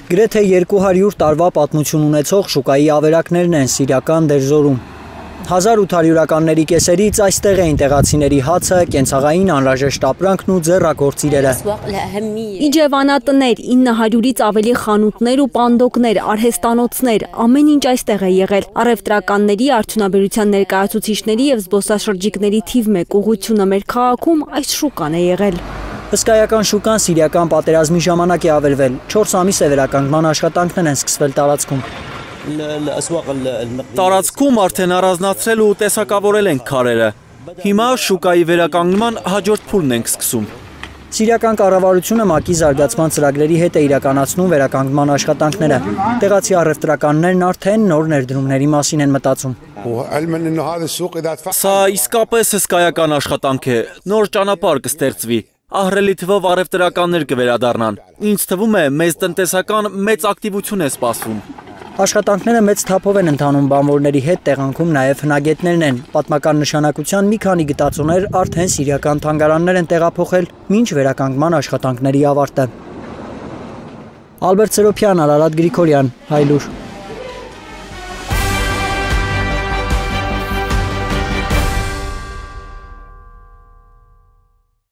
Գրեթե 200 տարվա պատմություն ունեցող շուկայի ավերակներն են սիրիական Դերզորում։ 1800-ականների կեսերից այստեղ էին տեղացիների հացը, կենցաղային անհրաժեշտ ապրանքն ու ձեռագործիրերը։ Իջևանատներ, 900-ից ավելի խանութներ ու պանդոկներ, արհեստանոցներ, ամեն ինչ այստեղ է եղել։ Առևտրականների, արդյունաբերության ներկայացուցիչների եւ զբոսաշրջիկների թիվ 1 ուղղությունը մեր քաղաքում այս շուկան է եղել։ Հսկայական շուկան սիրիական պատերազմի ժամանակ է ավերվել, 4 ամիս է վերականգնման աշխատանքներ են սկսվել տարածքում։ Տարածքում արդեն առանձնացրել ու տեսակավորել ենք քարերը։ Հիմա շուկայի վերականգնման հաջորդ փուլն ենք սկսում։ Սիրիական կառավարությունը ՄԱԿ-ի զարգացման ծրագրերի հետ է իրականացնում վերականգնման աշխատանքները։ Տեղացի առևտրականներն արդեն նոր ներդրումների մասին են մտածում։ Սա իսկապես հսկայական աշխատանք է, նոր ճանապարհ կստեղծվի։ Ահռելի թվով առևտրականներ կվերադառնան։ Ինձ թվում է, մեծ տնտեսական մեծ ակտիվություն է սպասվում։ Աշխատանքները մեծ թափով են ընթանում բանվորների հետ, տեղանքում նաև հնագետներն են։ Պատմական նշանակության մի քանի գտածոներ արդեն սիրիական թանգարաններ են տեղափոխել մինչ վերականգնման աշխատանքների ավարտը։ Ալբերտ Սերոփյան, Արարատ Գրիգորյան, Հայլուր։